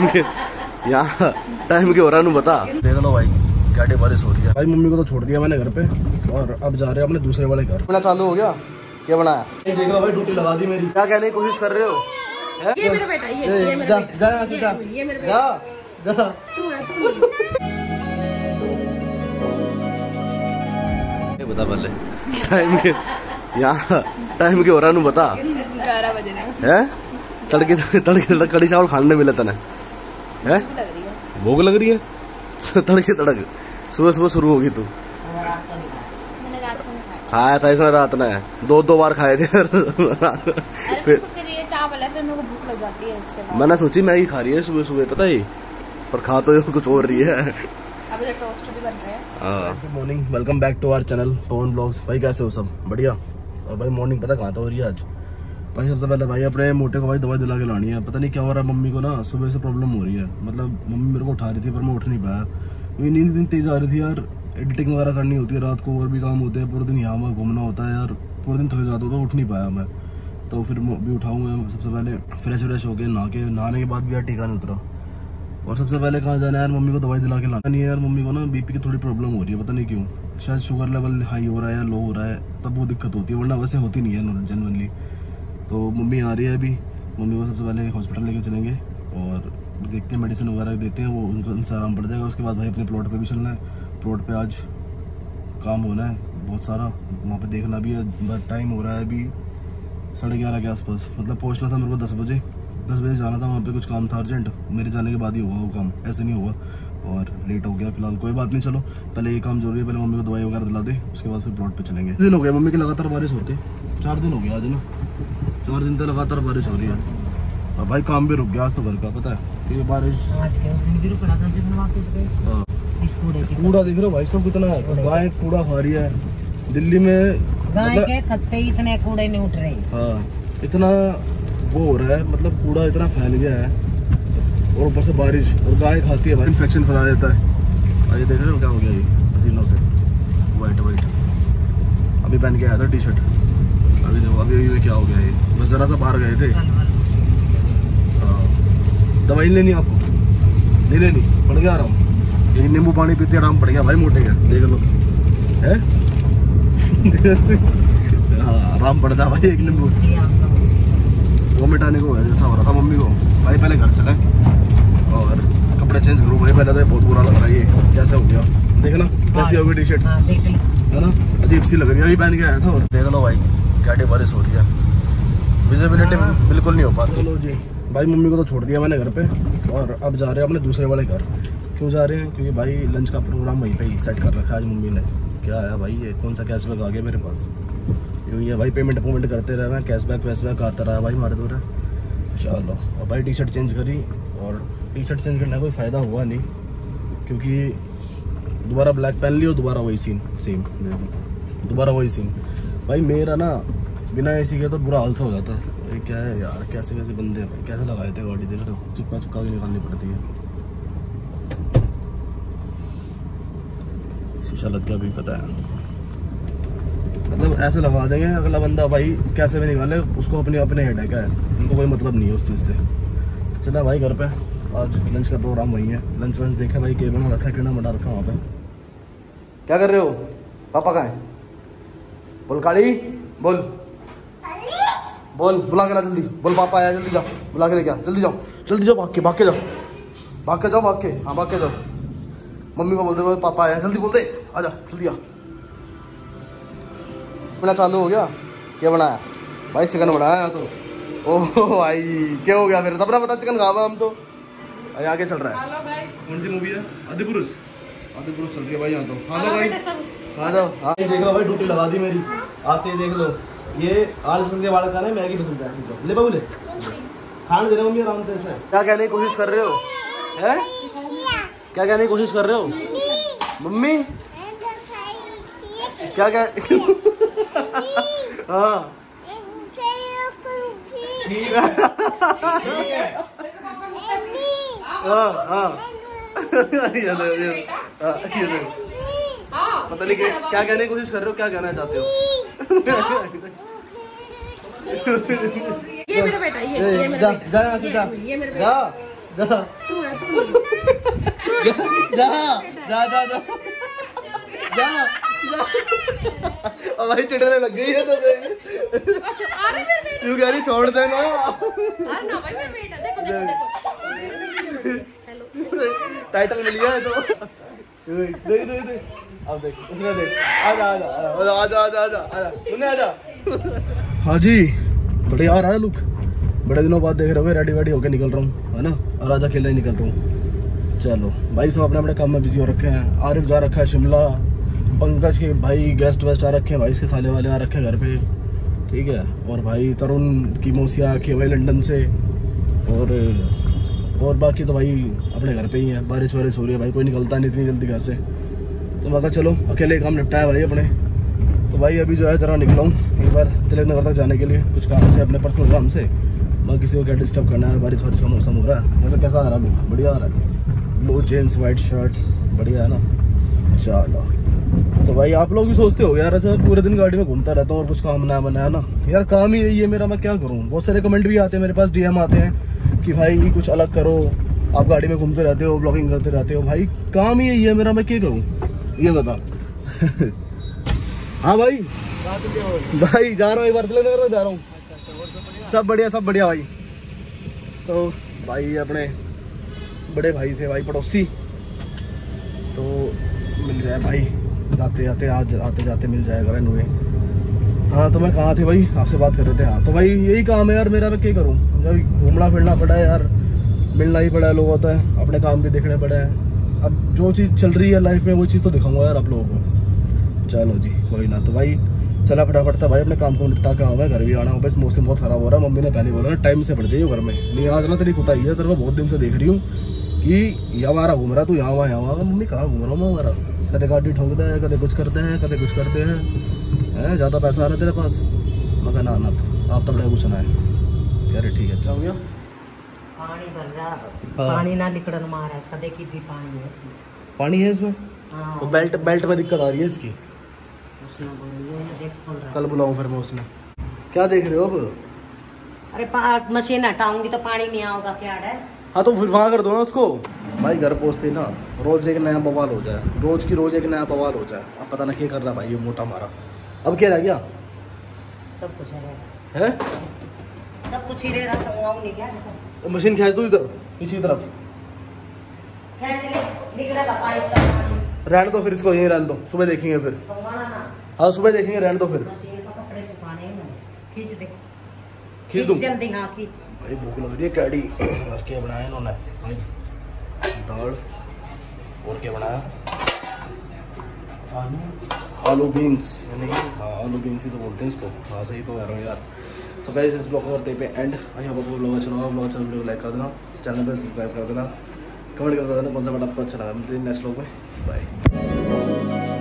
यहाँ टाइम के हो रहा है बता। देख लो भाई गाड़ी बारिश हो रही है। भाई मम्मी को तो छोड़ दिया मैंने घर पे और अब जा रहे हो अपने दूसरे वाले घर। अपना चालू हो गया क्या बनाया देख लो भाई। ड्यूटी लगा दी मेरी। क्या कहने की कोशिश कर रहे हो? ये मेरा बेटा ये मेरा जा बता पहले टाइम के यहाँ टाइम के हो रहा है बता। 11 बजे है तड़के कड़ी चावल खाने मिले तने है भूख लग रही है। तड़के तड़क सुबह सुबह शुरू होगी तू। खाया था इसने रात ने 2 बार खाए थे। फिर चावल है फिर मेरे को भूख लग जाती है इसके बाद। मैंने सोची मैगी खा रही है सुबह सुबह पता ही पर खा तो कुछ और रही है। अभी तो टोस्ट भी बन रहा है। Good morning welcome back to our channel Pawan blogs. भाई कैसे हो सब बढ़िया? और भाई मॉर्निंग पता कहाँ तो हो रही है आज भाई। सबसे पहले भाई अपने मोटे को भाई दवाई दिला के लानी है। पता नहीं क्या हो रहा है मम्मी को ना सुबह से प्रॉब्लम हो रही है। मतलब मम्मी मेरे को उठा रही थी पर मैं उठ नहीं पाया क्योंकि नींद दिन तेज आ रही थी यार। एडिटिंग वगैरह करनी होती है रात को और भी काम होते हैं। पूरे दिन यहाँ वहाँ घूमना होता है यार। पूरे दिन थक जाता तो उठ नहीं पाया मैं। तो फिर भी उठाऊंगा। सबसे पहले फ्रेश हो के नहाने के बाद भी यार टीका नहीं उतरा। और सबसे पहले कहाँ जाना है यार मम्मी को दवाई दिला के लाना नहीं है यार। मम्मी को ना बीपी की थोड़ी प्रॉब्लम हो रही है पता नहीं क्यों। शायद शुगर लेवल हाई हो रहा है या लो हो रहा है तब वो दिक्कत होती है वरना वैसे होती नहीं है जनरली। तो मम्मी आ रही है अभी। मम्मी को सबसे पहले हॉस्पिटल लेके चलेंगे और देखते हैं मेडिसिन वगैरह देते हैं वो उनसे आराम पड़ जाएगा। उसके बाद भाई अपने प्लॉट पे भी चलना है। प्लॉट पे आज काम होना है बहुत सारा वहाँ पे देखना भी है। टाइम हो रहा है अभी 11:30 के आसपास। मतलब पहुँचना था मेरे को 10 बजे जाना था वहाँ पे। कुछ काम था अर्जेंट मेरे जाने के बाद ही होगा वो काम ऐसे नहीं होगा और लेट हो गया। फिलहाल कोई बात नहीं चलो पहले ये काम जरूरी है। पहले मम्मी को दवाई वगैरह दिला दे उसके बाद फिर प्लॉट पे चलेंगे। दिन हो गया मम्मी की लगातार बारिश होती 4 दिन हो गया आज ना। 4 दिन तक लगातार बारिश हो रही है और भाई काम भी रुक गया आज तो घर का पता है ये बारिश। कूड़ा देख रहे हो भाई सब कितना है। गाय कूड़ा खा रही है दिल्ली में। गाय के खत्ते इतने कूड़े नहीं उठ रहे। हाँ इतना वो हो रहा है मतलब कूड़ा इतना फैल गया है और ऊपर से बारिश और गाय खाती है भाई इन्फेक्शन फैला देता है। ये देख रहे हो क्या हो गया ये पसीनों से वाइट। अभी पहन के आया था टी शर्ट। अभी देखो अभी क्या हो गया ये बस जरा सा बाहर गए थे। दवाई लेनी आपको नहीं लेनी पड़ गया आराम। एक नींबू पानी पीते आराम पड़ गया भाई मोटे का देख लो है। हाँ आराम पड़ जा भाई एक नींबू। वो मिटाने को है जैसा हो रहा था मम्मी को। भाई पहले घर चले और कपड़े चेंज करूँ भाई। पहले तो बहुत बुरा लग रहा है ये कैसे हो गया। देखना कैसी होगी टी शर्ट है ना अजीब सी लग रही है। अभी पहन के आया था और देख लो भाई गाड़ी बारिश हो रही है विजिबिलिटी बिल्कुल नहीं हो पाती। चलो जी भाई मम्मी को तो छोड़ दिया मैंने घर पे और अब जा रहे हैं अपने दूसरे वाले घर। क्यों जा रहे हैं क्योंकि भाई लंच का प्रोग्राम वहीं पे ही सेट कर रखा है आज मम्मी ने। क्या है भाई ये कौन सा कैशबैक आ गया मेरे पास। यूँ ही है भाई पेमेंट करते रहे हैं। कैशबैक आता रहा भाई हमारे दूर है। चलो और भाई टी शर्ट चेंज करी और टी शर्ट चेंज करने का कोई फ़ायदा हुआ नहीं क्योंकि दोबारा ब्लैक पहन ली और दोबारा वही सीन सेम दोबारा वही सीन। भाई मेरा ना बिना एसी के तो बुरा हाल सा हो जाता है। ये क्या है यार कैसे बंदे भाई कैसे लगाए थे गाड़ी देख रहे हो चिपका के निकालनी पड़ती है। शीशा लग गया भी पता है मतलब ऐसे लगा देंगे अगला बंदा भाई कैसे भी निकाले उसको अपने हेडेक है। उनको कोई मतलब नहीं है उस चीज़ से। तो चला भाई घर पे आज लंच का प्रोग्राम वही है। लंच वंच देखा भाई के बना रखा कीड़ा मटा रखा वहाँ पे। क्या कर रहे हो पापा कहाँ है? बोल काली बोल बुला के ला जल्दी। बोल पापा आया जल्दी जाओ बुला के लेके आ जल्दी जाओ भाग के जाओ हाँ भाग के जाओ। मम्मी को बोल दे पापा आया जल्दी बोल दे आजा जल्दी आ। अपना चालू हो गया क्या बनाया भाई? चिकन बनाया तो ओह भाई क्या हो गया फिर अपना पता चिकन खावा हम तो आगे चल रहा है। कौन सी मूवी है? आदिपुरुष चल रही है भाई यहाँ तो। हेलो भाई आ जाओ। हाँ देख लो भाई ड्यूटी लगा दी मेरी। आते देख लो ये आज पसंद के वाला खाना है मैगी पसंद है ले बाबू ले खाने दे रहे मम्मी आराम से। इसमें क्या कहने की कोशिश कर रहे हो है? क्या कहने की कोशिश कर रहे हो मम्मी? क्या हाँ पता नहीं क्या कहने की कोशिश कर रहे हो क्या कहना चाहते हो? ये मेरा बेटा ये मेरा जा जा जा जा जा भाई चिढ़ने लग गई है तो तू कह रही छोड़ देना। अरे ना भाई मेरा बेटा देखो देखो देखो टाइटल मिल गया है तो देख देख देख अब देख उसने देख आजा आजा आजा आजा आजा आजा तूने आजा। हाँ जी बढ़िया आ रहा है लुक, बड़े दिनों बाद देख रहे हो, रेडी वेडी होके निकल रहा हूँ है ना, और आज अकेले ही निकल रहा हूँ। चलो भाई सब अपने अपने काम में बिजी हो रखे हैं। आरिफ जा रखा है शिमला, पंकज के भाई गेस्ट वेस्ट आ रखे हैं, भाई इसके साले वाले आ रखे हैं घर पे, ठीक है। और भाई तरुण की मौसी आ रखी है भाई लंदन से, और बाकी तो भाई अपने घर पे ही है। बारिश वारिश हो रही है भाई, कोई निकलता नहीं इतनी जल्दी घर से, तो मैं कहा चलो अकेले काम निपटाया भाई अपने। तो भाई अभी जो है जरा निकला हूँ एक बार तिलक नगर तक जाने के लिए, कुछ काम से, अपने पर्सनल काम से। मैं किसी को क्या डिस्टर्ब करना है, बारिश वारिश का मौसम हो रहा है। वैसे कैसा आ रहा है लुक? बढ़िया आ रहा है, ब्लू जीन्स वाइट शर्ट, बढ़िया है ना। चलो तो भाई आप लोग भी सोचते हो यार ऐसे पूरे दिन गाड़ी में घूमता रहता हूँ और कुछ काम ना बना है ना यार, काम ही यही है मेरा, मैं क्या करूँ। बहुत सारे कमेंट भी आते हैं मेरे पास, डीएम आते हैं कि भाई कुछ अलग करो, आप गाड़ी में घूमते रहते हो, ब्लॉगिंग करते रहते हो। भाई काम ही यही है मेरा, मैं क्या करूँ ये बता। हाँ भाई भाई जा रहा हूँ एक बार तिलक नगर तक जा रहा हूँ। सब बढ़िया भाई। तो भाई अपने बड़े भाई थे भाई पड़ोसी, तो मिल जाए भाई जाते जाते, आज आते जाते मिल जाएगा इन्होंने। हाँ तो मैं कहाँ थे भाई, आपसे बात कर रहे थे। हाँ तो भाई यही काम है यार मेरा, मैं क्या करूँ, जब घूमना फिरना पड़ा है यार, मिलना ही पड़ा है लोगों होता है, अपने काम भी देखने पड़े हैं। अब जो चीज़ चल रही है लाइफ में वो चीज़ तो दिखाऊंगा यार आप लोगों को। चलो जी कोई ना, तो भाई चला फटाफट था भाई, अपने काम को निपटा के मैं घर भी आना हूँ। बस मौसम बहुत खराब हो रहा है, मम्मी ने पहले बोला टाइम से बढ़ जाइए घर में, नहीं आज ना तेरी कुटाई है, तेरे को बहुत दिन से देख रही हूँ कि यहाँ हमारा घूम रहा तू, यहाँ वहाँ मम्मी कहाँ घूम रहा हूँ मैं हमारा, कदे गाड़ी ठोकते हैं, कदे कुछ करते हैं, कदे कुछ करते हैं, ज़्यादा पैसा आ रहा है तेरे पास। मैं ना ना आप तो बड़ा कुछ ना है यार, ठीक है। क्या पानी भर रहा, पानी ना निकलन मारा है, सदे की भी पानी है इसमें, पानी है इसमें। हाँ। तो बेल्ट में दिक्कत आ रही है इसकी, कल बुलाऊं फिर मैं उसमें। क्या देख रहे हो अब? अरे मशीन हटाऊंगी तो पानी नहीं आओगा क्या है। हाँ तो फिर वहाँ कर दो ना उसको। भाई घर पहुँचते ना रोज एक नया बवाल हो जाए, रोज की रोज एक नया बवाल हो जाए। अब पता ना क्या कर रहा भाई ये मोटा मारा। अब क्या रह गया? सब कुछ है सब कुछ ही रह रहा, नहीं क्या तो मशीन खींच दो इधर इसी तरफ, रहने दो फिर इसको, यहीं रहने दो, सुबह देखेंगे फिर। हाँ सुबह देखेंगे, रहने दो फिर। कपड़े सुखाने खींच दे, खींच दूँ जल्दी। हाँ खींच। भाई भूख लग रही है, कैडी और क्या बनाया इन्होंने भाई, दाल और क्या बनाया, आलू बीन्स, यानी कि हाँ आलू बीन्स ही तो बोलते हैं इसको। हाँ सही तो कह रहा हूँ यार। तो गाइस इस ब्लॉग को करते पे एंड। भाई आप आपको ब्लॉग अच्छा लगा, ब्लॉग अच्छा वीडियो लाइक कर देना, चैनल पर सब्सक्राइब कर देना, कमेंट कर देना कौन सा पार्ट आपको अच्छा लगा। मिलते हैं नेक्स्ट ब्लॉग में, बाय।